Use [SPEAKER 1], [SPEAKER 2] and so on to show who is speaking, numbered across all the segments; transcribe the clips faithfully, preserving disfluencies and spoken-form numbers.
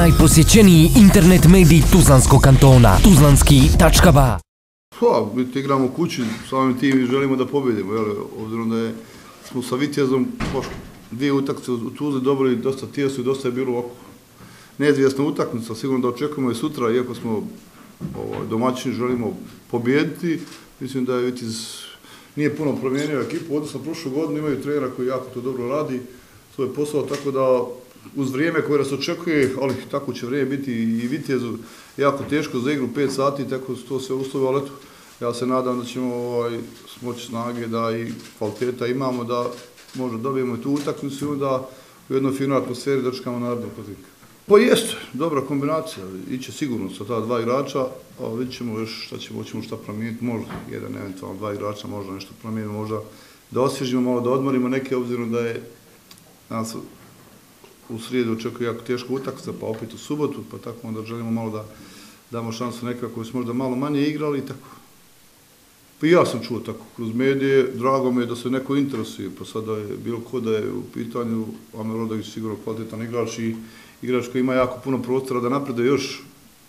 [SPEAKER 1] Najposjećeniji internet medij Tuzlanskog kantona. Tuzlanski tačka ba.
[SPEAKER 2] Pa, mi igramo kući, samim tim želimo da pobjedimo, jel, obzirom da je, smo sa Vitezom dvije utakmice u Tuzli dobili dosta tijesu i dosta je bilo ovako neizvjesna utakmica, sigurno da očekujemo i sutra, iako smo ovaj, domaćini, želimo pobijediti. Mislim da je Vitez nije puno promijenio ekipu, odnosno prošlu godinu imaju trenera koji jako to dobro radi svoj posao, tako da uz vrijeme koje nas očekuje, ali tako će vrijeme biti i Vitezu jako teško za igru pet sati, tako su to sve uslovi, ali eto, ja se nadam da ćemo ovaj, smoći snage da i kvaliteta imamo, da možda dobijemo tu utakmicu i onda u jednoj finoj atmosferi dočekamo narednog protivnika. Pa jeste, dobra kombinacija, iće sigurno sa ta dva igrača, a vidjet ćemo još šta ćemo, hoćemo šta promijeniti, možda jedan, eventualno dva igrača, možda nešto promijenimo, možda da osvježimo malo, da odmorimo neke, obzirom da je nas u srijedu očekuje jako teška utakmica, pa opet u subotu, pa tako onda želimo malo da damo šansu nekako koji su možda malo manje igrali i tako. Pa i ja sam čuo tako kroz medije, drago mi je da se neko interesuje, pa sada je bilo ko da je u pitanju Amer Odović sigurno kvalitetan igrač i igrač koji ima jako puno prostora da napreduje još.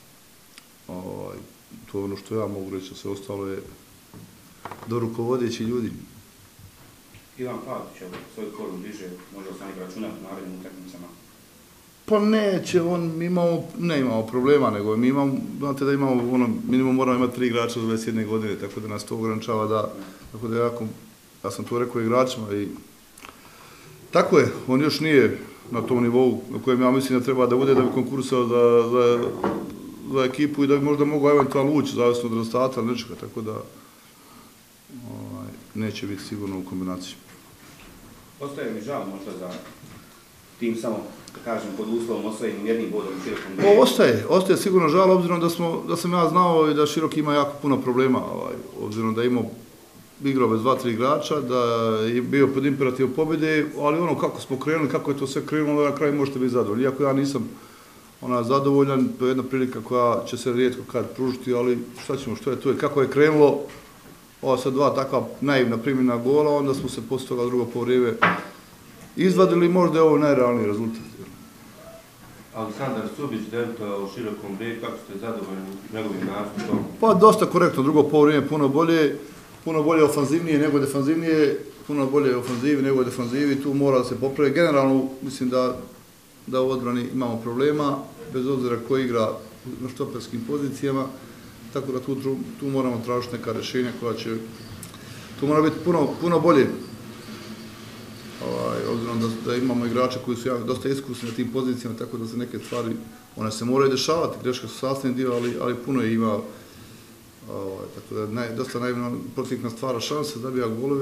[SPEAKER 2] Ovaj, to je ono što ja mogu reći, a sve ostalo je do rukovodeći ljudi.
[SPEAKER 3] Ivan Pavlić, svoj formu bliže, možda se neki računati u narednim utakmicama?
[SPEAKER 2] Pa neće, on, mi imamo, ne imamo problema, nego mi imamo, znate da imamo, ono, minimum moramo imati tri igrača do dvadeset jedne godine, tako da nas to ograničava da, tako da jako, ja sam to rekao igračima i tako je, on još nije na tom nivou na kojem ja mislim da treba da bude da bi konkursao za, za, za ekipu i da bi možda mogao eventualno ući, zavisno od rezultata ili nečega, tako da ovaj, neće biti sigurno u kombinaciji.
[SPEAKER 3] Ostaje mi žal možda za tim samo, da kažem, pod uslovom osvojenim jednim bodom u Širokom.
[SPEAKER 2] O, ostaje, ostaje sigurno žal, obzirom da, smo, da sam ja znao i da Široki ima jako puno problema, ovaj, obzirom da je imao igrao bez dva, tri igrača, da je bio pod imperativom pobjede, ali ono kako smo krenuli, kako je to sve krenulo, na kraju možete biti zadovoljni. Iako ja nisam ona, zadovoljan, to je jedna prilika koja će se rijetko kad pružiti, ali šta ćemo, što je to, kako je krenulo, ova sa dva takva naivna primjena gola, onda smo se posle toga drugo povrijeme izvadili, možda je ovo najrealniji rezultat.
[SPEAKER 4] Aleksandar Subić, debutovao u Širokom Brijegu, kako ste zadovoljni njegovim nastupom?
[SPEAKER 2] Pa dosta korektno, drugo povrijeme puno bolje, puno bolje ofanzivnije nego defanzivnije, puno bolje ofanzivi nego defanzivi, tu mora da se popravi. Generalno mislim da, da u odbrani imamo problema, bez obzira ko igra na štoperskim pozicijama, tako da tu, tu moramo tražiti neka rješenja koja će, tu mora biti puno, puno bolje. Ovaj, obzirom da, da imamo igrača koji su dosta iskusni na tim pozicijama, tako da se neke stvari, one se moraju dešavati, greške su sastavni dio, ali, ali puno je ima, ovaj, tako da naj, dosta naivno protivnik stvara šanse, dobija golove,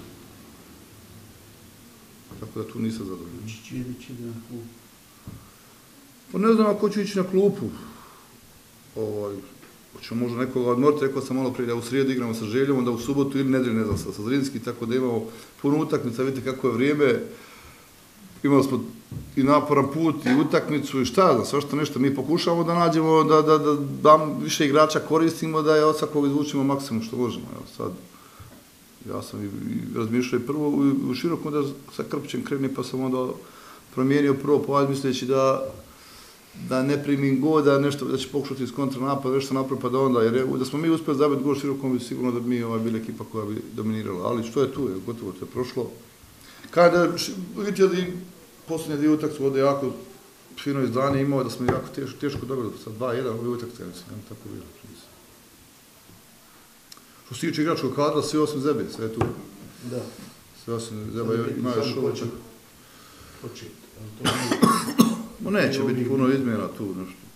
[SPEAKER 2] tako da tu nisam zadovoljan.
[SPEAKER 5] Čiće ići na klupu?
[SPEAKER 2] Pa ne znam ako ću ići na klupu. Ovaj, hoćemo možda nekoga odmoriti, rekao sam malo prije da u srijedu igramo sa Željom, onda u subotu ili nedelju, ne znam, sa Zrinski, tako da imamo puno utakmica, vidite kako je vrijeme, imali smo i naporan put i utakmicu i šta znam, svašta nešto, mi pokušavamo da nađemo, da, da, da, da više igrača koristimo, da je od svakog izvučimo maksimum što možemo. Evo, sad, ja sam i, i razmišljao i prvo u, u Širokom da sa Krpićem kreni, pa sam onda promijenio prvo povijed misleći da da ne primim go, da nešto, da će pokušati iz kontranapada, nešto napravi pa da onda, jer da smo mi uspjeli zabiti gol Širokom, bi sigurno da bi mi ovaj, bila ekipa koja bi dominirala, ali što je tu, je, gotovo to je prošlo. Kada vidite da i posljednje dvije utakmice ovdje jako fino izdanje imao, da smo jako teško, teško dobili, sa dva jedan ove utakmice, mislim, ja tako bilo. Što se tiče igračkog kadra, svi osim Zebe, sve je tu.
[SPEAKER 5] Da.
[SPEAKER 2] Sve osim Zeba ima još ovo.
[SPEAKER 5] Početi.
[SPEAKER 2] No neće biti puno izmjena tu, nešto.